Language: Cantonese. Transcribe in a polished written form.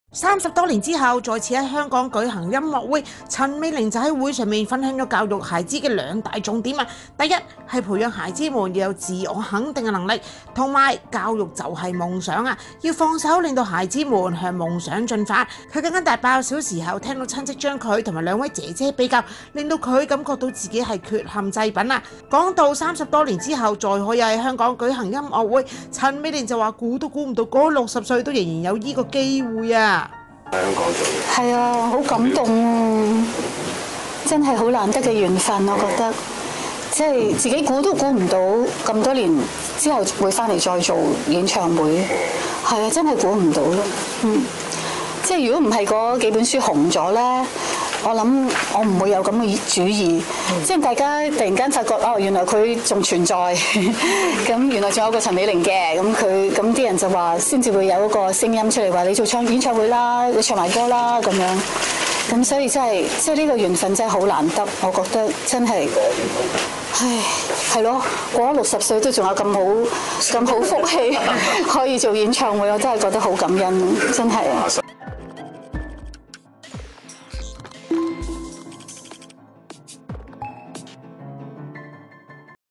30多年之後，再次喺香港舉行音樂會，陳美玲就喺會上面分享咗教育孩子嘅2大重點啊！第一係培養孩子們要有自我肯定嘅能力，同埋教育就係夢想啊！要放手令到孩子們向夢想進發。佢更加大爆小時候聽到親戚將佢同埋2位姐姐比較，令到佢感覺到自己係缺陷製品啊！講到30多年之後再可以喺香港舉行音樂會，陳美玲就話估都估唔到嗰60歲都仍然有呢個機會啊！ 喺香港做係啊，好感動啊！真係好難得嘅緣分，我覺得即係自己估都估唔到咁多年之後會翻嚟再做演唱會，係啊，真係估唔到咯。即係如果唔係嗰幾本書紅咗咧，我諗我唔會有咁嘅主意。即係大家突然間發覺哦，原來佢仲存在，咁原來仲有個陳美玲嘅，咁啲人就話先至會有一個聲音出嚟話你做演唱會啦，你唱埋歌啦咁樣。咁所以真係即係呢個緣分真係好難得，我覺得真係，唉，係咯，過咗60歲都仲有咁好福氣可以做演唱會，我真係覺得好感恩，真係。